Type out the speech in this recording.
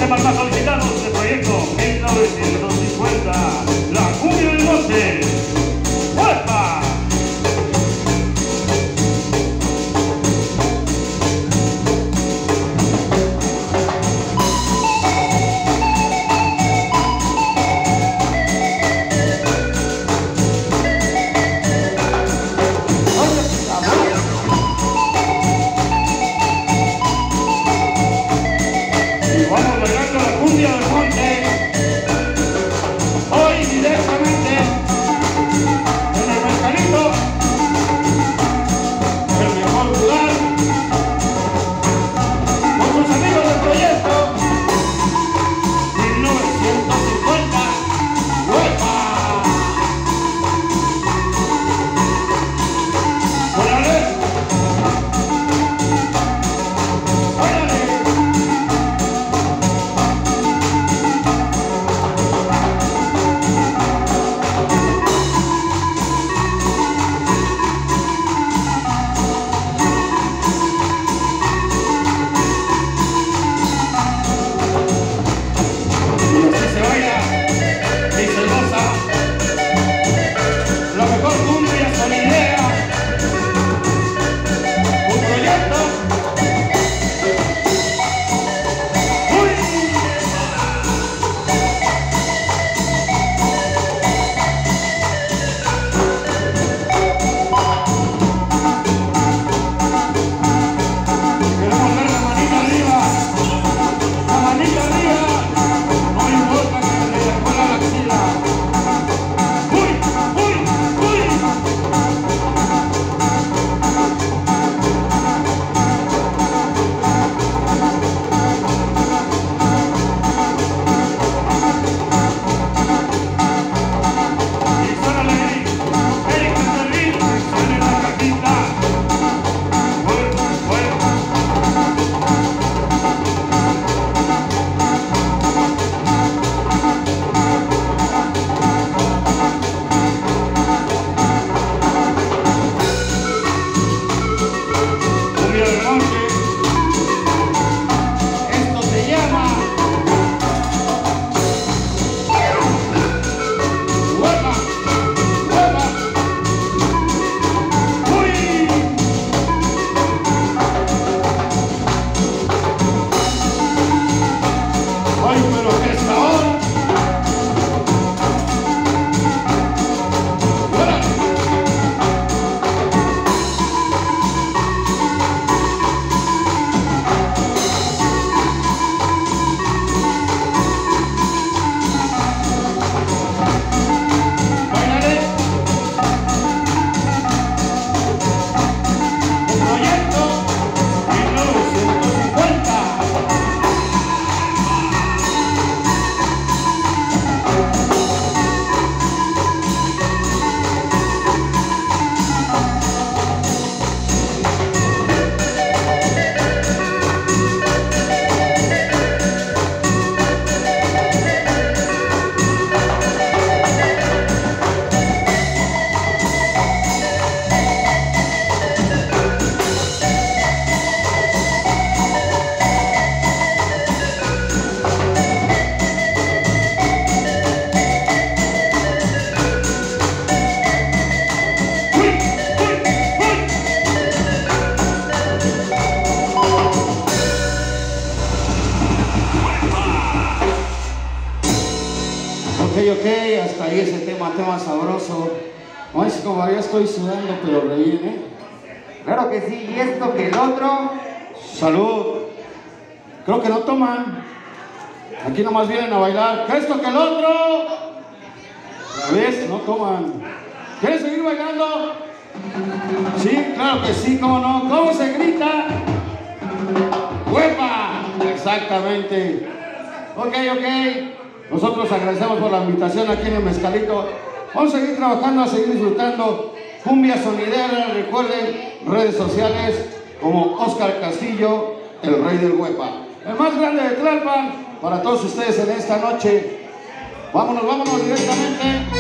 temas más solicitados del proyecto 1950, la cumbia del monte. ¡Huepa! Ok, hasta ahí ese tema sabroso. Ay, como ya estoy sudando, pero re bien, ¿eh? Claro que sí, y esto que el otro. Salud. Creo que no toman. Aquí nomás vienen a bailar. ¿Qué esto que el otro? ¿La ves? No toman. ¿Quieren seguir bailando? Sí, claro que sí, cómo no. ¿Cómo se grita? ¡Huepa! Exactamente. Ok. Nosotros agradecemos por la invitación aquí en el Mezcalito. Vamos a seguir trabajando, a seguir disfrutando cumbia sonidera. Recuerden, redes sociales como Oscar Castillo, el rey del huepa. El más grande de Tlalpan, para todos ustedes en esta noche. Vámonos directamente.